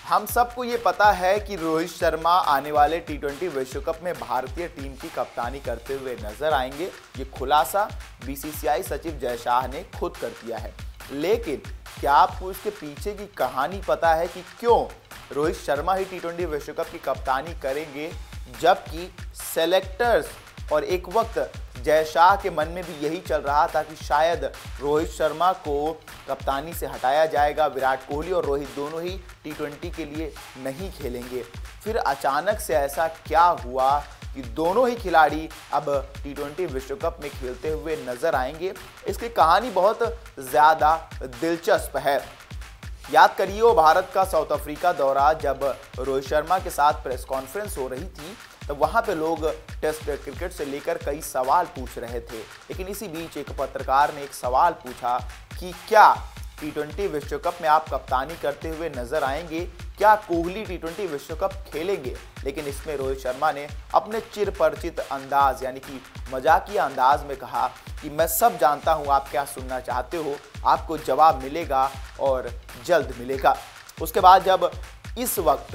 हम सबको ये पता है कि रोहित शर्मा आने वाले टी20 विश्व कप में भारतीय टीम की कप्तानी करते हुए नजर आएंगे। ये खुलासा बीसीसीआई सचिव जय शाह ने खुद कर दिया है। लेकिन क्या आपको इसके पीछे की कहानी पता है कि क्यों रोहित शर्मा ही टी20 विश्व कप की कप्तानी करेंगे, जबकि सेलेक्टर्स और एक वक्त जय शाह के मन में भी यही चल रहा था कि शायद रोहित शर्मा को कप्तानी से हटाया जाएगा, विराट कोहली और रोहित दोनों ही टी20 के लिए नहीं खेलेंगे। फिर अचानक से ऐसा क्या हुआ कि दोनों ही खिलाड़ी अब टी20 विश्व कप में खेलते हुए नजर आएंगे। इसकी कहानी बहुत ज़्यादा दिलचस्प है। याद करिए वो भारत का साउथ अफ्रीका दौरा जब रोहित शर्मा के साथ प्रेस कॉन्फ्रेंस हो रही थी, तो वहां पे लोग टेस्ट क्रिकेट से लेकर कई सवाल पूछ रहे थे। लेकिन इसी बीच एक पत्रकार ने एक सवाल पूछा कि क्या टी20 विश्व कप में आप कप्तानी करते हुए नजर आएंगे, क्या कोहली टी20 विश्व कप खेलेंगे। लेकिन इसमें रोहित शर्मा ने अपने चिरपरिचित अंदाज यानी कि मजाकिया अंदाज में कहा कि मैं सब जानता हूं आप क्या सुनना चाहते हो, आपको जवाब मिलेगा और जल्द मिलेगा। उसके बाद जब इस वक्त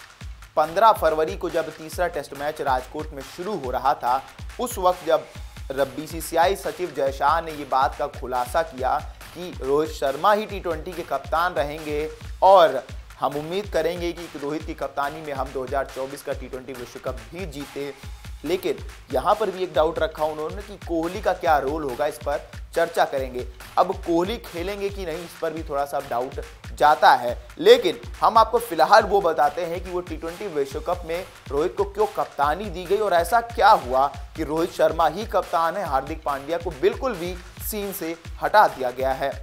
15 फरवरी को जब तीसरा टेस्ट मैच राजकोट में शुरू हो रहा था, उस वक्त जब बीसीसीआई सचिव जय शाह ने ये बात का खुलासा किया कि रोहित शर्मा ही टी20 के कप्तान रहेंगे और हम उम्मीद करेंगे कि रोहित की कप्तानी में हम 2024 का टी20 विश्व कप भी जीते। लेकिन यहाँ पर भी एक डाउट रखा उन्होंने कि कोहली का क्या रोल होगा, इस पर चर्चा करेंगे। अब कोहली खेलेंगे कि नहीं, इस पर भी थोड़ा सा डाउट जाता है। लेकिन हम आपको फिलहाल वो बताते हैं कि वो टी20 विश्व कप में रोहित को क्यों कप्तानी दी गई और ऐसा क्या हुआ कि रोहित शर्मा ही कप्तान है, हार्दिक पांड्या को बिल्कुल भी सीन से हटा दिया गया है।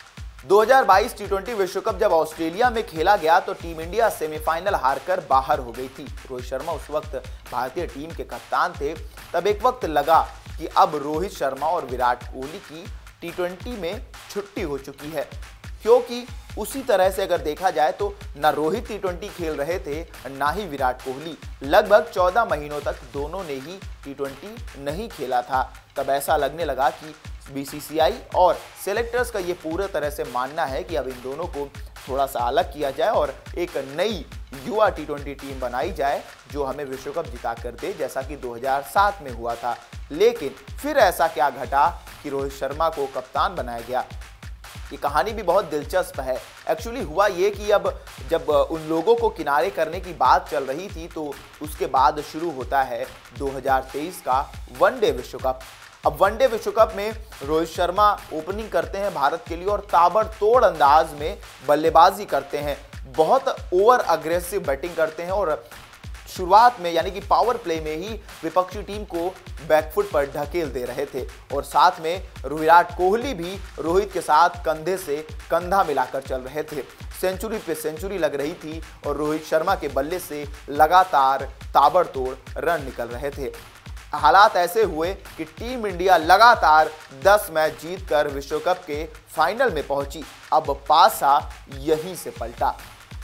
2022 टी20 विश्व कप जब ऑस्ट्रेलिया में खेला गया तो टीम इंडिया सेमीफाइनल हारकर बाहर हो गई थी। रोहित शर्मा उस वक्त भारतीय टीम के कप्तान थे। तब एक वक्त लगा कि अब रोहित शर्मा और विराट कोहली की टी20 में छुट्टी हो चुकी है, क्योंकि उसी तरह से अगर देखा जाए तो ना रोहित टी20 खेल रहे थे ना ही विराट कोहली। लगभग 14 महीनों तक दोनों ने ही टी20 नहीं खेला था। तब ऐसा लगने लगा कि बीसीसीआई और सेलेक्टर्स का ये पूरे तरह से मानना है कि अब इन दोनों को थोड़ा सा अलग किया जाए और एक नई युवा टी20 टीम बनाई जाए जो हमें विश्व कप जिता कर दे, जैसा कि 2007 में हुआ था। लेकिन फिर ऐसा क्या घटा कि रोहित शर्मा को कप्तान बनाया गया। ये कहानी भी बहुत दिलचस्प है। एक्चुअली हुआ ये कि अब जब उन लोगों को किनारे करने की बात चल रही थी तो उसके बाद शुरू होता है 2023 का वनडे विश्व कप। अब वनडे विश्व कप में रोहित शर्मा ओपनिंग करते हैं भारत के लिए और ताबड़तोड़ अंदाज में बल्लेबाजी करते हैं। बहुत ओवर अग्रेसिव बैटिंग करते हैं और शुरुआत में यानी कि पावर प्ले में ही विपक्षी टीम को बैकफुट पर ढकेल दे रहे थे और साथ में विराट कोहली भी रोहित के साथ कंधे से कंधा मिलाकर चल रहे थे। सेंचुरी पे सेंचुरी लग रही थी और रोहित शर्मा के बल्ले से लगातार ताबड़तोड़ रन निकल रहे थे। हालात ऐसे हुए कि टीम इंडिया लगातार 10 मैच जीतकर विश्व कप के फाइनल में पहुंची। अब पासा यहीं से पलटा।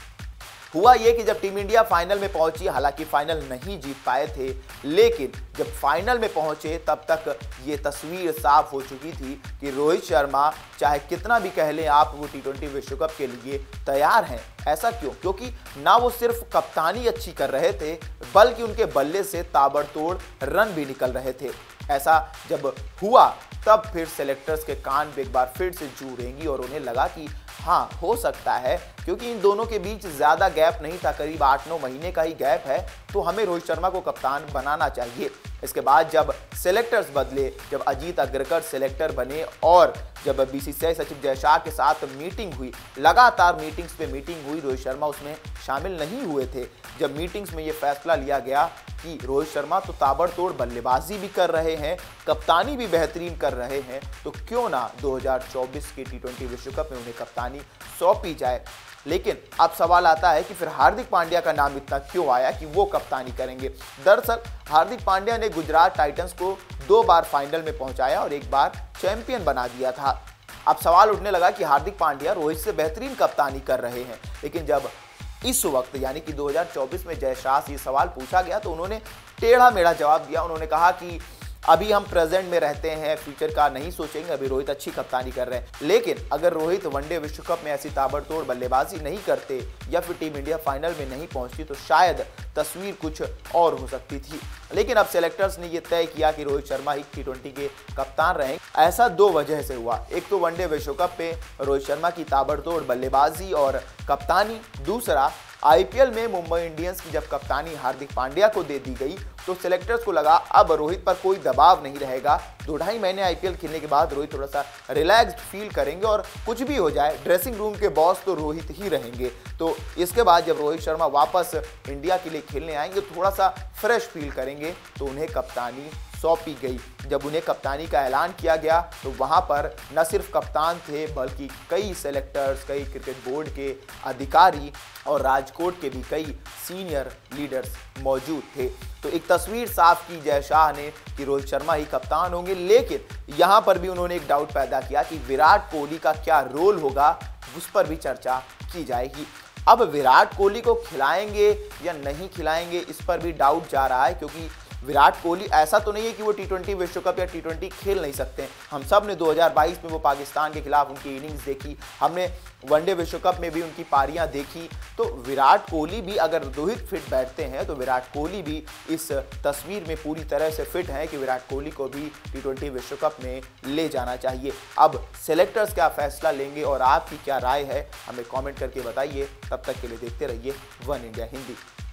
हुआ ये कि जब टीम इंडिया फाइनल में पहुंची, हालांकि फाइनल नहीं जीत पाए थे, लेकिन जब फाइनल में पहुंचे तब तक ये तस्वीर साफ हो चुकी थी कि रोहित शर्मा चाहे कितना भी कह लें आप वो टी20 विश्व कप के लिए तैयार हैं। ऐसा क्यों? क्योंकि ना वो सिर्फ कप्तानी अच्छी कर रहे थे बल्कि उनके बल्ले से ताबड़तोड़ रन भी निकल रहे थे। ऐसा जब हुआ तब फिर सेलेक्टर्स के कान पे एक बार फिर से जू रेंगी और उन्हें लगा कि हाँ हो सकता है, क्योंकि इन दोनों के बीच ज़्यादा गैप नहीं था, करीब 8-9 महीने का ही गैप है, तो हमें रोहित शर्मा को कप्तान बनाना चाहिए। इसके बाद जब सेलेक्टर्स बदले, जब अजीत अग्रकर सेलेक्टर बने और जब बीसीसीआई सचिव जय शाह के साथ मीटिंग हुई, लगातार मीटिंग्स पे मीटिंग हुई, रोहित शर्मा उसमें शामिल नहीं हुए थे। जब मीटिंग्स में ये फैसला लिया गया कि रोहित शर्मा तो ताबड़तोड़ बल्लेबाजी भी कर रहे हैं, कप्तानी भी बेहतरीन कर रहे हैं, तो क्यों ना 2024 के टी20 विश्व कप में उन्हें कप्तानी सौंपी जाए। लेकिन अब सवाल आता है कि फिर हार्दिक पांड्या का नाम इतना क्यों आया कि वो कप्तानी करेंगे। दरअसल हार्दिक पांड्या ने गुजरात टाइटंस को 2 बार फाइनल में पहुंचाया और 1 बार चैंपियन बना दिया था। अब सवाल उठने लगा कि हार्दिक पांड्या रोहित से बेहतरीन कप्तानी कर रहे हैं। लेकिन जब इस वक्त यानी कि 2024 में जय शाह से ये सवाल पूछा गया तो उन्होंने टेढ़ा मेढ़ा जवाब दिया। उन्होंने कहा कि अभी हम प्रेजेंट में रहते हैं, फ्यूचर का नहीं सोचेंगे। अभी रोहित अच्छी कप्तानी कर रहे हैं, लेकिन अगर रोहित वनडे विश्व कप में ऐसी ताबड़तोड़ बल्लेबाजी नहीं करते या फिर टीम इंडिया फाइनल में नहीं पहुंचती तो शायद तस्वीर कुछ और हो सकती थी। लेकिन अब सेलेक्टर्स ने यह तय किया कि रोहित शर्मा ही टी20 के कप्तान रहेंगे। ऐसा दो वजह से हुआ, एक तो वनडे विश्व कप पे रोहित शर्मा की ताबड़तोड़ बल्लेबाजी और कप्तानी, दूसरा आईपीएल में मुंबई इंडियंस की जब कप्तानी हार्दिक पांड्या को दे दी गई तो सेलेक्टर्स को लगा अब रोहित पर कोई दबाव नहीं रहेगा। 2-2.5 महीने आईपीएल खेलने के बाद रोहित थोड़ा सा रिलैक्स्ड फील करेंगे और कुछ भी हो जाए ड्रेसिंग रूम के बॉस तो रोहित ही रहेंगे। तो इसके बाद जब रोहित शर्मा वापस इंडिया के लिए खेलने आएंगे थोड़ा सा फ्रेश फील करेंगे, तो उन्हें कप्तानी सौंपी गई। जब उन्हें कप्तानी का ऐलान किया गया तो वहां पर न सिर्फ कप्तान थे बल्कि कई सेलेक्टर्स, कई क्रिकेट बोर्ड के अधिकारी और राजकोट के भी कई सीनियर लीडर्स मौजूद थे। तो एक तस्वीर साफ की जय शाह ने कि रोहित शर्मा ही कप्तान होंगे, लेकिन यहां पर भी उन्होंने एक डाउट पैदा किया कि विराट कोहली का क्या रोल होगा, उस पर भी चर्चा की जाएगी। अब विराट कोहली को खिलाएंगे या नहीं खिलाएंगे, इस पर भी डाउट जा रहा है, क्योंकि विराट कोहली ऐसा तो नहीं है कि वो टी20 विश्व कप या टी20 खेल नहीं सकते। हम सब ने 2022 में वो पाकिस्तान के खिलाफ उनकी इनिंग्स देखी, हमने वनडे विश्व कप में भी उनकी पारियां देखी। तो विराट कोहली भी, अगर रोहित फिट बैठते हैं तो विराट कोहली भी इस तस्वीर में पूरी तरह से फिट हैं कि विराट कोहली को भी टी20 विश्व कप में ले जाना चाहिए। अब सेलेक्टर्स क्या फैसला लेंगे और आपकी क्या राय है, हमें कॉमेंट करके बताइए। तब तक के लिए देखते रहिए वन इंडिया हिंदी।